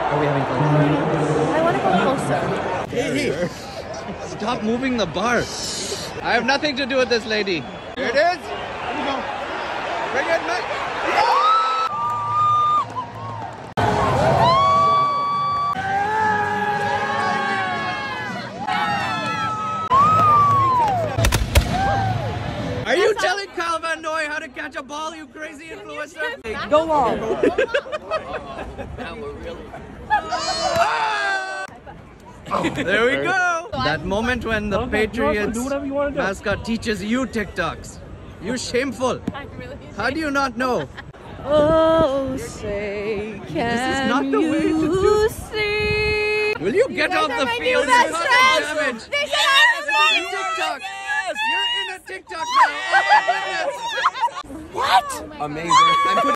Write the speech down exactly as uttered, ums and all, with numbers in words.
Are we having fun? I want to go closer. Hey, hey. Stop moving the bar. I have nothing to do with this lady. Here it is. Here we go. Bring it, Mike. Are you telling Kyle Van Noy how to catch a ball, you crazy influencer? Hey, go on. Now we're really... There we go. That moment when the Patriots mascot teaches you TikToks. You shameful. How do you not know? Oh, say, can This is not the way to do you see? Will you get off the field? They You said caused I'm damage. They said I'm This is a TikTok. You're in a TikTok now. Oh my goodness. What? Amazing. I'm